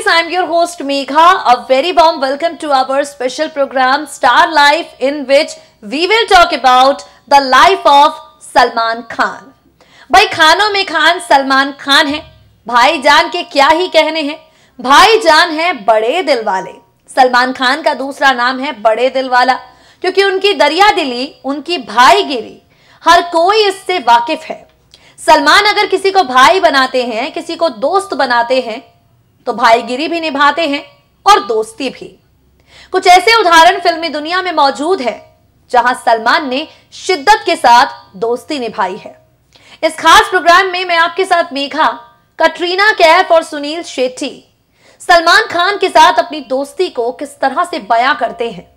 ladies, I am your host Megha. A very warm welcome to our special program Star Life, in which we will talk about the life of Salman Khan. भाई खानों में खान सलमान खान है। भाईजान के क्या ही कहने हैं। भाईजान है बड़े दिल वाले। सलमान खान का दूसरा नाम है बड़े दिल वाला, क्योंकि उनकी दरिया दिली, उनकी भाईगिरी हर कोई इससे वाकिफ है। सलमान अगर किसी को भाई बनाते हैं, किसी को दोस्त बनाते हैं, तो भाईगिरी भी निभाते हैं और दोस्ती भी। कुछ ऐसे उदाहरण फिल्मी दुनिया में मौजूद है जहां सलमान ने शिद्दत के साथ दोस्ती निभाई है। इस खास प्रोग्राम में मैं आपके साथ मेघा, कटरीना कैफ और सुनील शेट्टी सलमान खान के साथ अपनी दोस्ती को किस तरह से बयां करते हैं,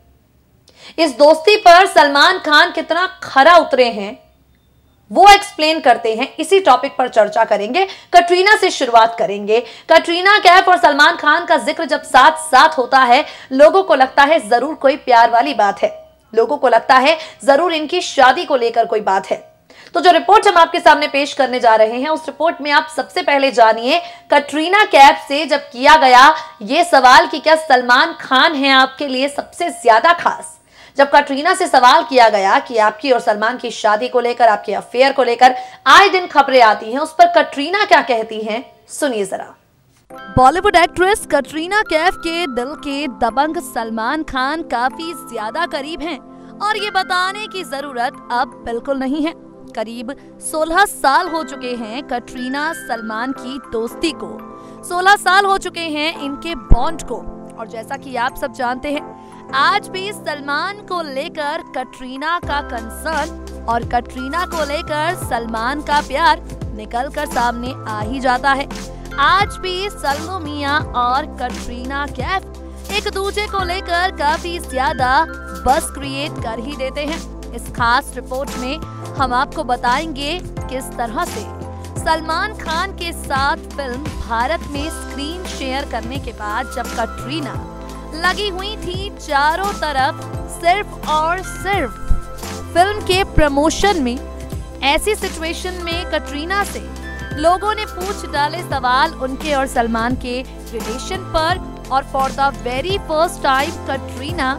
इस दोस्ती पर सलमान खान कितना खरा उतरे हैं, वो एक्सप्लेन करते हैं। इसी टॉपिक पर चर्चा करेंगे। कटरीना से शुरुआत करेंगे। कटरीना कैफ और सलमान खान का जिक्र जब साथ साथ होता है, लोगों को लगता है जरूर कोई प्यार वाली बात है। लोगों को लगता है जरूर इनकी शादी को लेकर कोई बात है। तो जो रिपोर्ट हम आपके सामने पेश करने जा रहे हैं, उस रिपोर्ट में आप सबसे पहले जानिए कटरीना कैफ से जब किया गया ये सवाल कि क्या सलमान खान है आपके लिए सबसे ज्यादा खास। जब कटरीना से सवाल किया गया कि आपकी और सलमान की शादी को लेकर, आपके अफेयर को लेकर आए दिन खबरें आती हैं, उस पर कटरीना क्या कहती हैं, सुनिए जरा। बॉलीवुड एक्ट्रेस कटरीना कैफ के दिल के दबंग सलमान खान काफी ज्यादा करीब हैं और ये बताने की जरूरत अब बिल्कुल नहीं है। करीब 16 साल हो चुके हैं कटरीना सलमान की दोस्ती को। 16 साल हो चुके हैं इनके बॉन्ड को। और जैसा कि आप सब जानते हैं, आज भी सलमान को लेकर कटरीना का कंसर्न और कटरीना को लेकर सलमान का प्यार निकल कर सामने आ ही जाता है। आज भी सल्लू मियां और कटरीना कैफ एक दूसरे को लेकर काफी ज्यादा बस क्रिएट कर ही देते हैं। इस खास रिपोर्ट में हम आपको बताएंगे किस तरह से सलमान खान के साथ फिल्म भारत में स्क्रीन शेयर करने के बाद जब कटरीना लगी हुई थी चारों तरफ सिर्फ और सिर्फ फिल्म के प्रमोशन में, ऐसी सिचुएशन में कटरीना से लोगों ने पूछ डाले सवाल उनके और सलमान के रिलेशन पर। और for the very first time Katrina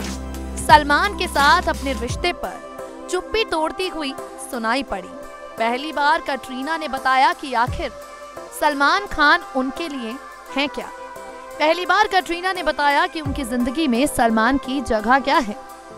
Salman के साथ अपने रिश्ते पर चुप्पी तोड़ती हुई सुनाई पड़ी। पहली बार कटरीना ने बताया कि आखिर सलमान खान उनके लिए हैं क्या। पहली बार कटरीना ने बताया कि उनकी जिंदगी में सलमान की जगह क्या है।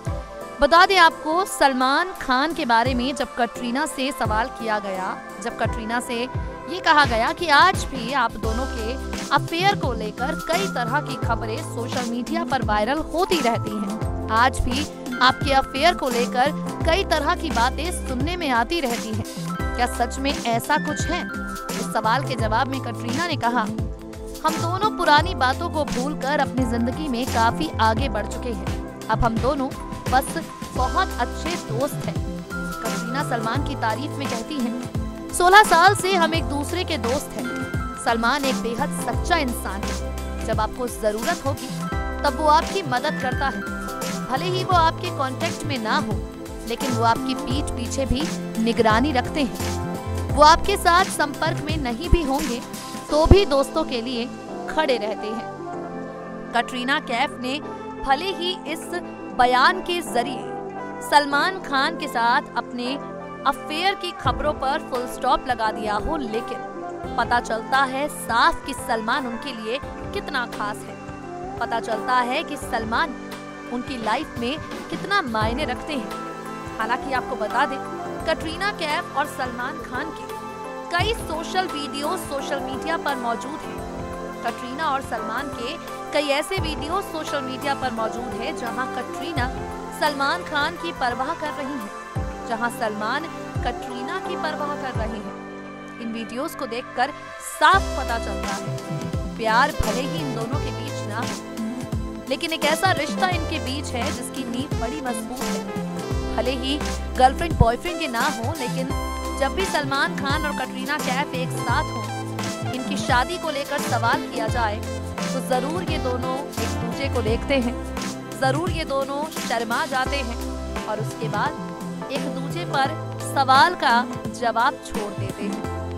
बता दें आपको, सलमान खान के बारे में जब कटरीना से सवाल किया गया, जब कटरीना से ये कहा गया कि आज भी आप दोनों के अफेयर को लेकर कई तरह की खबरें सोशल मीडिया पर वायरल होती रहती हैं, आज भी आपके अफेयर को लेकर कई तरह की बातें सुनने में आती रहती हैं, क्या सच में ऐसा कुछ है? इस सवाल के जवाब में कटरीना ने कहा, हम दोनों पुरानी बातों को भूलकर अपनी जिंदगी में काफी आगे बढ़ चुके हैं। अब हम दोनों बस बहुत अच्छे दोस्त हैं। कटरीना सलमान की तारीफ में कहती हैं, 16 साल से हम एक दूसरे के दोस्त हैं। सलमान एक बेहद सच्चा इंसान है। जब आपको जरूरत होगी तब वो आपकी मदद करता है। भले ही वो आपके कांटेक्ट में ना हो, लेकिन वो आपकी पीठ पीछे भी निगरानी रखते हैं। वो आपके साथ संपर्क में नहीं भी होंगे तो भी दोस्तों के लिए खड़े रहते हैं। कटरीना कैफ ने भले ही इस बयान के जरिए सलमान खान के साथ अपने अफेयर की खबरों पर फुल स्टॉप लगा दिया हो, लेकिन पता चलता है साफ कि सलमान उनके लिए कितना खास है। पता चलता है कि सलमान उनकी लाइफ में कितना मायने रखते हैं। हालांकि आपको बता दें, कटरीना कैफ और सलमान खान के कई सोशल वीडियो सोशल मीडिया पर मौजूद हैं। कटरीना और सलमान के कई ऐसे वीडियो सोशल मीडिया पर मौजूद है जहां कटरीना सलमान खान की परवाह कर रही हैं, जहां सलमान कटरीना की परवाह कर रहे हैं। इन वीडियोस को देखकर साफ पता चलता है प्यार भले ही इन दोनों के बीच ना हो, लेकिन एक ऐसा रिश्ता इनके बीच है जिसकी नींव बड़ी मजबूत है। भले ही गर्लफ्रेंड बॉयफ्रेंड के ना हो, लेकिन जब भी सलमान खान और कटरीना कैफ एक साथ हो, इनकी शादी को लेकर सवाल किया जाए तो जरूर ये दोनों एक दूसरे को देखते हैं, जरूर ये दोनों शर्मा जाते हैं और उसके बाद एक दूसरे पर सवाल का जवाब छोड़ देते हैं।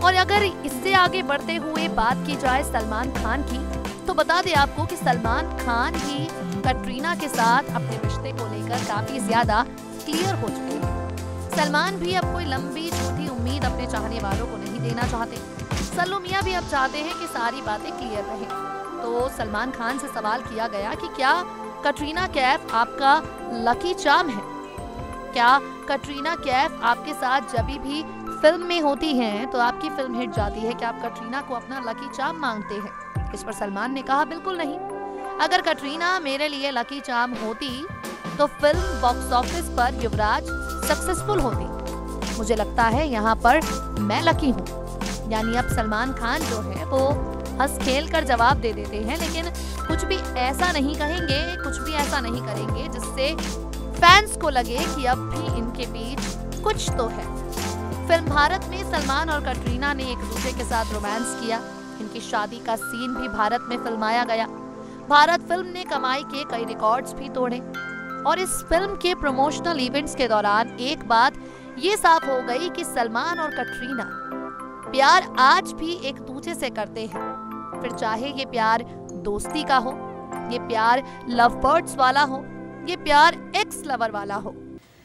और अगर इससे आगे बढ़ते हुए बात की जाए सलमान खान की, तो बता दें आपको कि सलमान खान ही कटरीना के साथ अपने रिश्ते को लेकर काफी ज्यादा क्लियर हो चुके हैं। सलमान भी अब कोई लंबी झूठी उम्मीद अपने चाहने वालों को नहीं देना चाहते। सल्लू मियां भी अब चाहते हैं कि सारी बातें क्लियर रहें। तो सलमान खान से सवाल किया गया कि क्या कटरीना कैफ आपका लकी चार्म है? क्या कटरीना कैफ आपके साथ जब भी फिल्म में होती हैं तो आपकी फिल्म हिट जाती है? क्या आप कटरीना को अपना लकी चार्म मांगते हैं? इस पर सलमान ने कहा, बिल्कुल नहीं। अगर कटरीना मेरे लिए लकी चार्म होती तो फिल्म बॉक्स ऑफिस पर युवराज सक्सेसफुल होती। मुझे लगता है यहाँ पर मैं लकी हूँ। यानी अब सलमान खान जो है वो हंस खेल कर जवाब दे देते हैं, लेकिन कुछ भी ऐसा नहीं कहेंगे, कुछ भी ऐसा नहीं करेंगे जिससे फैंस को लगे कि अब भी इनके बीच कुछ तो है। फिल्म भारत में सलमान और कटरीना ने एक दूसरे के साथ रोमांस किया। इनकी शादी का सीन भी भारत में फिल्माया गया। भारत फिल्म ने कमाई के कई रिकॉर्ड्स भी तोड़े और इस फिल्म के प्रमोशनल इवेंट्स के दौरान एक बात ये साफ हो गई कि सलमान और कटरीना प्यार आज भी एक दूसरे से करते हैं। फिर चाहे ये प्यार दोस्ती का हो, ये प्यार लव बर्ड्स वाला हो, ये प्यार एक्स लवर वाला हो।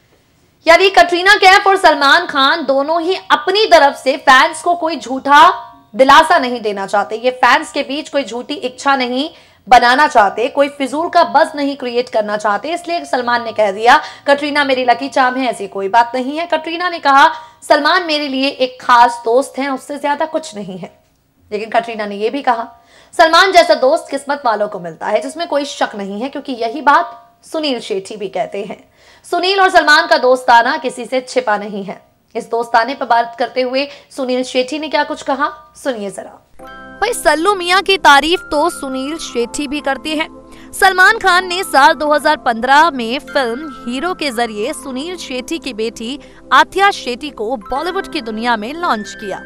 यानी कटरीना कैफ और सलमान खान दोनों ही अपनी तरफ से फैंस को कोई झूठा दिलासा नहीं देना चाहते। ये फैंस के बीच कोई झूठी इच्छा नहीं बनाना चाहते, कोई फिजूल का बज़ नहीं क्रिएट करना चाहते। इसलिए सलमान ने कह दिया कटरीना मेरी लकी चार्म है, ऐसी कोई बात नहीं है। कटरीना ने कहा सलमान मेरे लिए एक खास दोस्त हैं, उससे ज्यादा कुछ नहीं है। लेकिन कटरीना ने यह भी कहा सलमान जैसा दोस्त किस्मत वालों को मिलता है, जिसमें कोई शक नहीं है, क्योंकि यही बात सुनील शेट्टी भी कहते हैं। सुनील और सलमान का दोस्ताना किसी से छिपा नहीं है। इस दोस्ताने पर बात करते हुए सुनील शेट्टी ने क्या कुछ कहा, सुनिए जरा। भाई सल्लू मियां की तारीफ तो सुनील शेट्टी भी करते हैं। सलमान खान ने साल 2015 में फिल्म हीरो के जरिए सुनील शेट्टी की बेटी आथिया शेट्टी को बॉलीवुड की दुनिया में लॉन्च किया।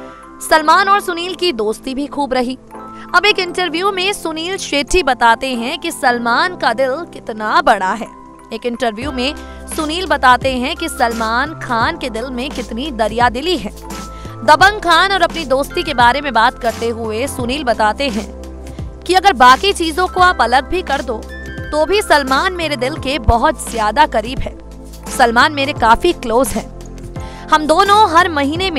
सलमान और सुनील की दोस्ती भी खूब रही। अब एक इंटरव्यू में सुनील शेट्टी बताते हैं कि सलमान का दिल कितना बड़ा है। एक इंटरव्यू में सुनील बताते हैं कि सलमान खान के दिल में कितनी दरियादिली है। दबंग खान और अपनी दोस्ती के बारे में बात करते हुए सुनील बताते हैं कि अगर बाकी चीजों को आप अलग भी कर दो तो भी सलमान मेरे दिल के बहुत ज्यादा करीब है। सलमान मेरे काफी क्लोज है। हम दोनों हर महीने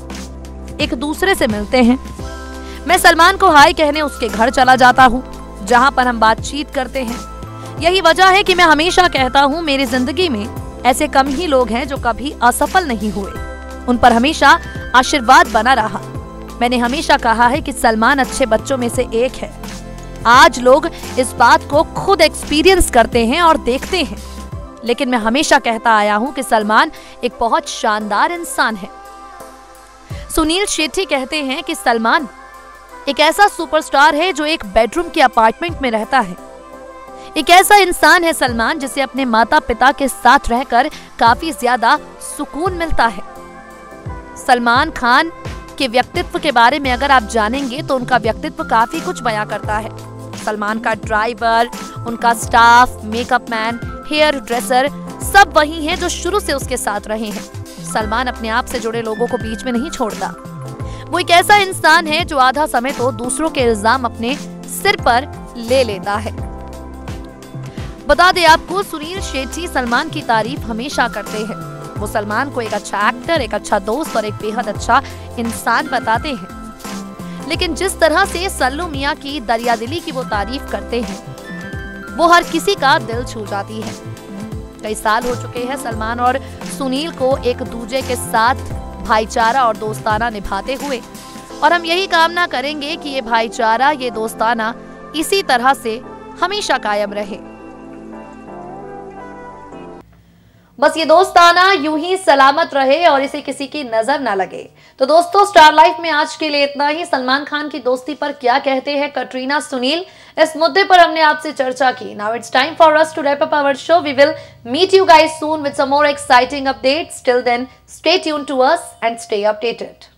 में एक दूसरे से मिलते हैं। मैं सलमान को हाय कहने उसके घर चला जाता हूँ, जहाँ पर हम बातचीत करते हैं। यही वजह है कि मैं हमेशा कहता हूँ मेरी जिंदगी में ऐसे कम ही लोग हैं जो कभी असफल नहीं हुए। उन पर हमेशा आशीर्वाद बना रहा। मैंने हमेशा कहा है कि सलमान अच्छे बच्चों में से एक है। आज लोग इस बात को खुद एक्सपीरियंस करते हैं और देखते हैं, लेकिन मैं हमेशा कहता आया हूँ कि सलमान एक बहुत शानदार इंसान है। सुनील शेट्टी कहते हैं कि सलमान एक ऐसा सुपरस्टार है जो एक बेडरूम के अपार्टमेंट में रहता है। एक ऐसा इंसान है सलमान जिसे अपने माता पिता के साथ रहकर काफी ज्यादा सुकून मिलता है। सलमान खान के व्यक्तित्व के बारे में अगर आप जानेंगे तो उनका व्यक्तित्व काफी कुछ बयां करता है। सलमान का ड्राइवर, उनका staff, makeup man, hairdresser सब वही हैं जो शुरू से उसके साथ रहे हैं। सलमान अपने आप से जुड़े लोगों को बीच में नहीं छोड़ता। वो एक ऐसा इंसान है जो आधा समय तो दूसरों के इल्जाम अपने सिर पर ले लेता है। बता दें आपको सुनील शेट्टी सलमान की तारीफ हमेशा करते हैं। वो सलमान को एक अच्छा एक्टर, एक अच्छा दोस्त और एक बेहद अच्छा इंसान बताते हैं। लेकिन जिस तरह से सल्लू मियां की दरियादिली की वो तारीफ करते हैं वो हर किसी का दिल छू जाती है। कई साल हो चुके हैं सलमान और सुनील को एक दूसरे के साथ भाईचारा और दोस्ताना निभाते हुए, और हम यही कामना करेंगे कि ये भाईचारा, ये दोस्ताना इसी तरह से हमेशा कायम रहे। बस ये दोस्ताना यूं ही सलामत रहे और इसे किसी की नजर ना लगे। तो दोस्तों स्टार लाइफ में आज के लिए इतना ही। सलमान खान की दोस्ती पर क्या कहते हैं कटरीना सुनील, इस मुद्दे पर हमने आपसे चर्चा की। Now it's time for us to wrap up our show. We will meet you guys soon with some more exciting updates. Till then stay tuned to us and stay updated.